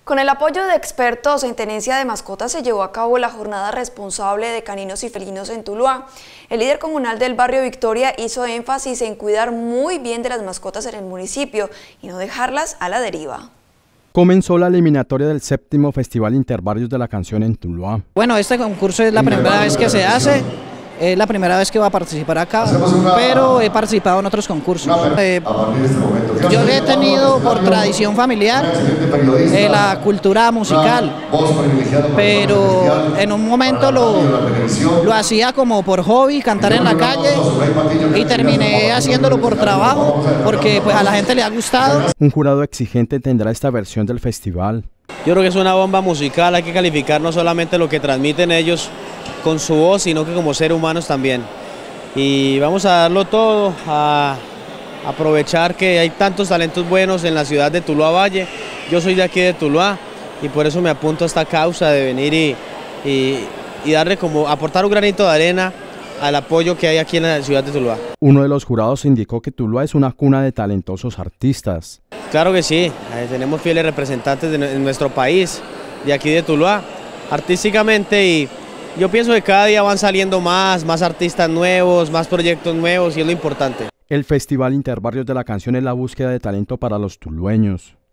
Con el apoyo de expertos en tenencia de mascotas se llevó a cabo la jornada responsable de caninos y felinos en Tuluá. El líder comunal del barrio Victoria hizo énfasis en cuidar muy bien de las mascotas en el municipio y no dejarlas a la deriva. Comenzó la eliminatoria del 7º Festival Interbarrios de la Canción en Tuluá. Bueno, este concurso es la primera vez que se hace. Es la primera vez que voy a participar acá, pero he participado en otros concursos. Yo he tenido por tradición familiar la cultura musical, pero en un momento lo hacía como por hobby, cantar en la calle, y terminé haciéndolo por trabajo, porque pues a la gente le ha gustado. Un jurado exigente tendrá esta versión del festival. Yo creo que es una bomba musical, hay que calificar no solamente lo que transmiten ellos con su voz, sino que como seres humanos también. Y vamos a darlo todo, a aprovechar que hay tantos talentos buenos en la ciudad de Tuluá Valle. Yo soy de aquí de Tuluá y por eso me apunto a esta causa de venir y darle como, aportar un granito de arena al apoyo que hay aquí en la ciudad de Tuluá. Uno de los jurados indicó que Tuluá es una cuna de talentosos artistas. Claro que sí, tenemos fieles representantes en nuestro país, de aquí de Tuluá, artísticamente, y yo pienso que cada día van saliendo más artistas nuevos, más proyectos nuevos, y es lo importante. El Festival Interbarrios de la Canción es la búsqueda de talento para los tulueños.